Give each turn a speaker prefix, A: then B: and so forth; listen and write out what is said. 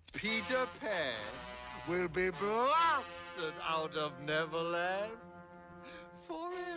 A: Peter Pan will be blasted out of Neverland forever.